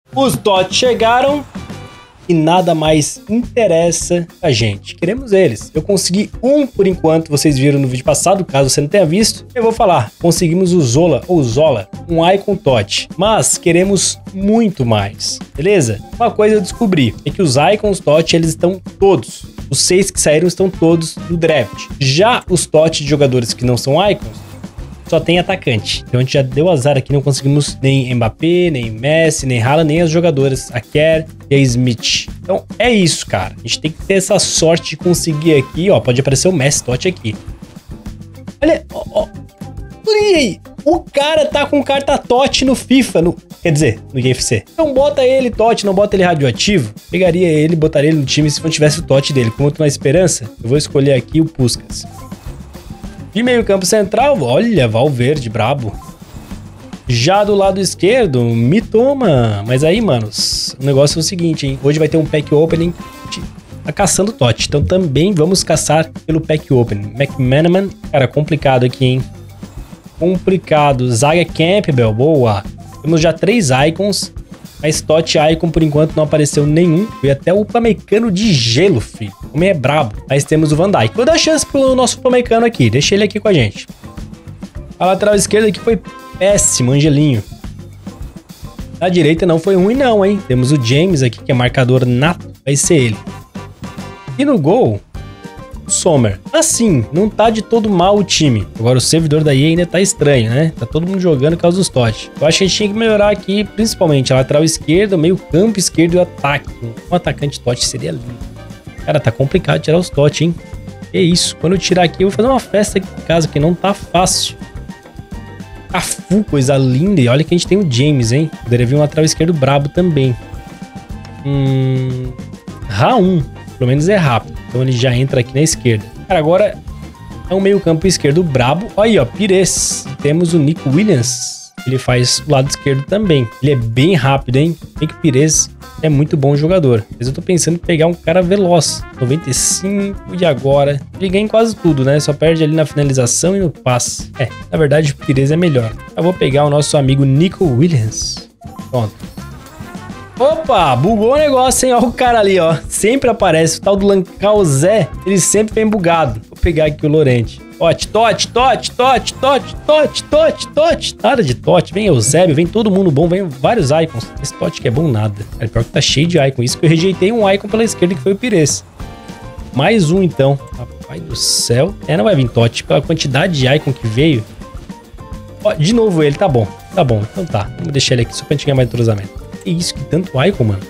Os TOTS chegaram e nada mais interessa a gente. Queremos eles. Eu consegui um por enquanto, vocês viram no vídeo passado, caso você não tenha visto. Eu vou falar, conseguimos o Zola, ou Zola, um Icon TOT. Mas queremos muito mais, beleza? Uma coisa eu descobri, é que os Icons TOT, eles estão todos. Os 6 que saíram estão todos no draft. Já os TOT de jogadores que não são Icons, só tem atacante. Então a gente já deu azar aqui, não conseguimos nem Mbappé, nem Messi, nem Haaland, nem as jogadoras, a Kerr e a Smith. Então é isso, cara. A gente tem que ter essa sorte de conseguir aqui, ó. Pode aparecer o Messi TOT aqui. Olha, ó. Olha aí. O cara tá com carta TOT no FIFA, quer dizer, no UFC. Então bota ele TOT, não bota ele radioativo. Pegaria ele, botaria ele no time se não tivesse o TOT dele. Como eu tô na esperança, eu vou escolher aqui o Puskás. De meio campo central, olha, Valverde, brabo. Já do lado esquerdo, Mitoma. Mas aí, manos, o negócio é o seguinte, hein? Hoje vai ter um pack opening caçando TOT. Então também vamos caçar pelo pack opening. McManaman, cara, complicado aqui, hein? Complicado. Zaga Campbell, boa. Temos já 3 Icons. Mas TOT Icon, por enquanto, não apareceu nenhum. Foi até o Upamecano de gelo, filho. O homem é brabo. Mas temos o Van Dijk. Vou dar chance pro nosso Upamecano aqui. Deixa ele aqui com a gente. A lateral esquerda aqui foi péssimo, Angelinho. Na direita não foi ruim não, hein? Temos o James aqui, que é marcador nato. Vai ser ele. E no gol, o Sommer. Assim, não tá de todo mal o time. Agora o servidor da EA ainda tá estranho, né? Tá todo mundo jogando por causa dos TOT. Eu acho que a gente tinha que melhorar aqui, principalmente a lateral esquerda, o meio campo esquerdo e o ataque. Um atacante TOT seria lindo. Cara, tá complicado tirar os TOT, hein? Que isso. Quando eu tirar aqui, eu vou fazer uma festa aqui em casa, que não tá fácil. Cafu, coisa linda. E olha que a gente tem o James, hein? Poderia vir um lateral esquerdo brabo também. Raul. Pelo menos é rápido. Então ele já entra aqui na esquerda. Cara, agora é um meio campo esquerdo brabo. Olha aí, ó, Pires. Temos o Nico Williams. Ele faz o lado esquerdo também. Ele é bem rápido, hein? Nico Pires é muito bom jogador. Mas eu tô pensando em pegar um cara veloz. 95 e agora. Ele ganha em quase tudo, né? Só perde ali na finalização e no passe. Na verdade o Pires é melhor. Eu vou pegar o nosso amigo Nico Williams. Pronto. Opa, bugou o negócio, hein? Olha o cara ali, ó. Sempre aparece. O tal do Lancalzé, ele sempre vem bugado. Vou pegar aqui o Lorente. TOT. Nada de TOT. Vem Eusébio, vem todo mundo bom. Vem vários Icons. Esse TOT que é bom nada. É pior que tá cheio de Icon. Isso que eu rejeitei um Icon pela esquerda, que foi o Pires. Mais um, então. Rapaz do céu. Não vai vir TOT. Pela quantidade de Icon que veio. Ó, de novo ele. Tá bom. Tá bom. Então tá. Vamos deixar ele aqui só pra gente ganhar mais entrosamento. Que isso, que tanto Icon, mano.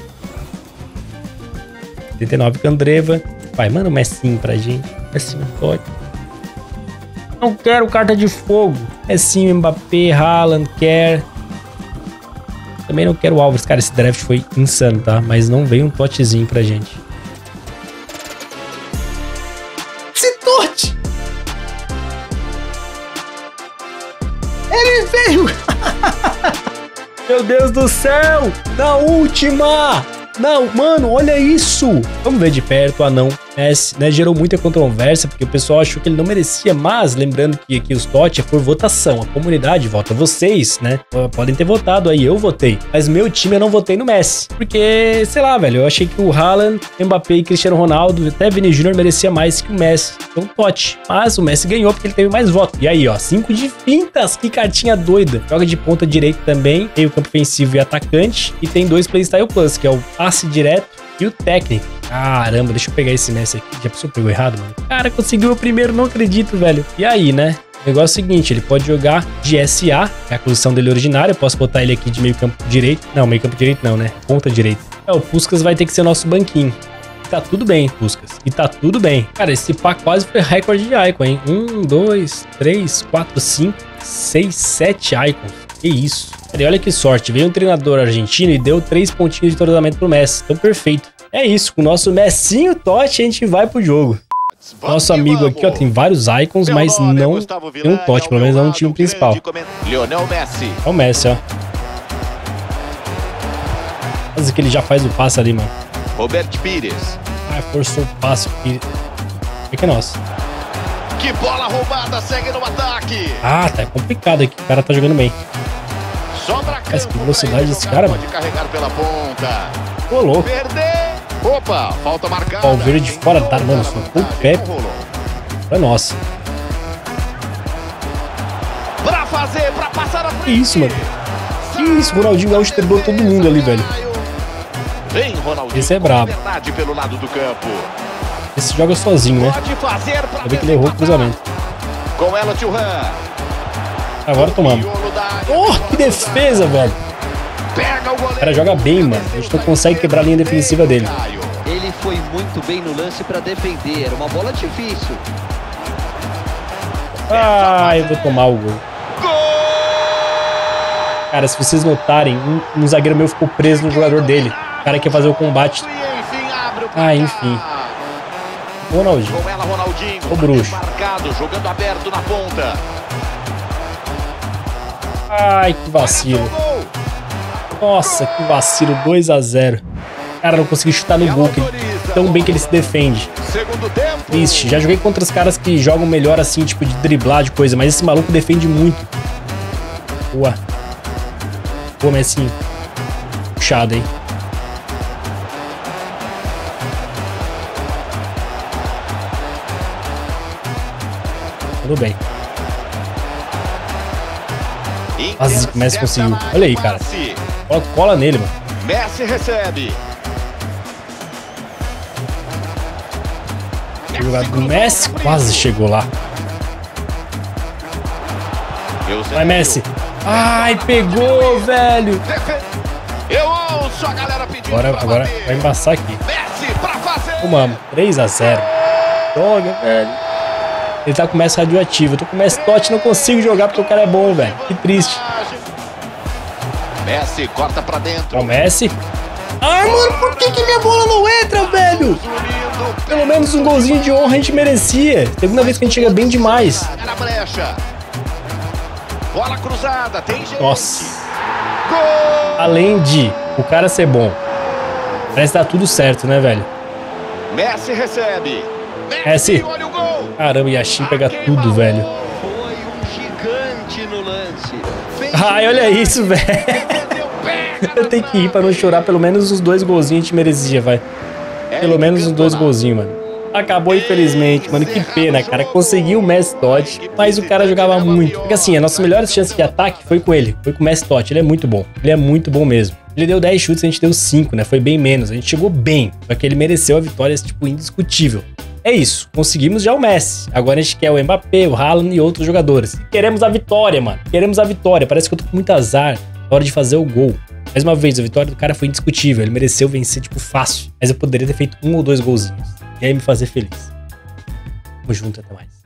79 Candreva. Vai, manda um Messinho pra gente. Messinho TOT. Não quero carta de fogo. Messinho, Mbappé, Haaland, Kerr. Também não quero o Alves. Cara, esse draft foi insano, tá? Mas não veio um TOTzinho pra gente. Esse TOT! Ele veio! Meu Deus do céu! Na última! Não, mano, olha isso! Vamos ver de perto, não. Messi, né? Gerou muita controvérsia, porque o pessoal achou que ele não merecia, mas lembrando que aqui os TOT é por votação, a comunidade vota, vocês, né? Podem ter votado aí, eu votei. Mas meu time eu não votei no Messi, porque, sei lá, velho, eu achei que o Haaland, Mbappé e Cristiano Ronaldo, até Vini Júnior merecia mais que o Messi. Então TOT. Mas o Messi ganhou porque ele teve mais votos. E aí, ó, 5 de fintas, que cartinha doida. Joga de ponta direita também, tem o campo ofensivo e atacante, e tem 2 Playstyle Plus, que é o passe direto e o técnico. Caramba, deixa eu pegar esse Messi aqui. Já pensou, pegou errado, mano? Cara, conseguiu o primeiro, não acredito, velho. E aí, né? O negócio é o seguinte, ele pode jogar de SA, que é a posição dele originária. Eu posso botar ele aqui de meio campo direito. Não, meio campo direito não, né? Ponta direita. O Puskás vai ter que ser nosso banquinho. E tá tudo bem, Puskás. E tá tudo bem. Cara, esse pá quase foi recorde de Icon, hein? 1, 2, 3, 4, 5, 6, 7 Icons. Que isso. Cara, e olha que sorte. Veio um treinador argentino e deu 3 pontinhos de entrosamento pro Messi. Então, perfeito. É isso. Com o nosso Messinho TOT, a gente vai pro jogo. Nosso amigo aqui, ó, tem vários Icons, mas não tem um TOT. Pelo menos não no time principal. É o Messi, ó. Quase que ele já faz o passe ali, mano. Roberto Pires. Ah, forçou o passe. É que é nosso. Que bola roubada, segue no ataque. Ah, tá complicado aqui. O cara tá jogando bem. Mas que velocidade desse cara, mano. Ô, louco. Opa, falta marcada. Ó, o verde de fora tá, mano. Socou o pé. É nossa. Pra fazer, pra passar a frente. Que isso, mano? Que isso? O Ronaldinho Gaúcho driblou todo mundo ali, velho. Vem, Ronaldinho. Esse é brabo. Pelo lado do campo. Esse joga sozinho, né? Pode fazer pra Vê que ele errou o cruzamento. Com ela, Thuram. Agora tomamos. Oh, que defesa, velho. Pega o goleiro. O cara joga bem, mano. A gente não consegue quebrar a linha defensiva dele. Ele foi muito bem no lance pra defender. Era uma bola difícil. Ah, eu vou tomar o gol. Cara, se vocês notarem, um zagueiro meu ficou preso no jogador dele. O cara quer fazer o combate. Ah, enfim. Ronaldinho. O bruxo. Jogando aberto na ponta. Ai, que vacilo. Nossa, que vacilo. 2 a 0. Cara, não consegui chutar no gol. Tão bem que ele se defende. Triste. Já joguei contra os caras que jogam melhor assim, tipo de driblar de coisa. Mas esse maluco defende muito. Boa. Pô, mas assim... puxado, hein? Tudo bem. Quase que o Messi conseguiu. Olha aí, cara. Cola nele, mano. Messi recebe. O jogador do Messi quase chegou lá. Vai, Messi. Ai, pegou, velho. Eu ouço a galera pedindo. Agora vai embaçar aqui. Messi pra fazer. Tomamos. 3 a 0. Droga, velho. Ele tá com o Messi radioativo. Eu tô com o Messi Totti, não consigo jogar porque o cara é bom, velho. Que triste. Messi corta pra dentro. Ó, o Messi. Ai, mano, por que minha bola não entra, velho? Pelo menos um golzinho de honra a gente merecia. Segunda vez que a gente chega bem demais. Bola cruzada, tem gente. Nossa. Além de o cara ser bom, parece que dá tudo certo, né, velho? Messi recebe. Messi. Olha o gol. Caramba, Yashin pega tudo, velho. Foi um gigante no lance. Ai, olha isso, velho. Eu tenho que ir pra não chorar. Pelo menos os 2 golzinhos a gente merecia, vai. Pelo menos os 2 golzinhos, mano. Acabou, infelizmente, mano. Que pena, cara. Conseguiu o Messi Totti, mas o cara jogava muito. Porque assim, a nossa melhor chance de ataque foi com ele. Foi com o Messi Totti. Ele é muito bom. Ele é muito bom mesmo. Ele deu 10 chutes, a gente deu 5, né? Foi bem menos. A gente chegou bem. Só que ele mereceu a vitória, tipo, indiscutível. É isso. Conseguimos já o Messi. Agora a gente quer o Mbappé, o Haaland e outros jogadores. Queremos a vitória, mano. Queremos a vitória. Parece que eu tô com muito azar na hora de fazer o gol. Mais uma vez, a vitória do cara foi indiscutível. Ele mereceu vencer, tipo, fácil. Mas eu poderia ter feito 1 ou 2 golzinhos. E aí me fazer feliz. Tamo junto, até mais.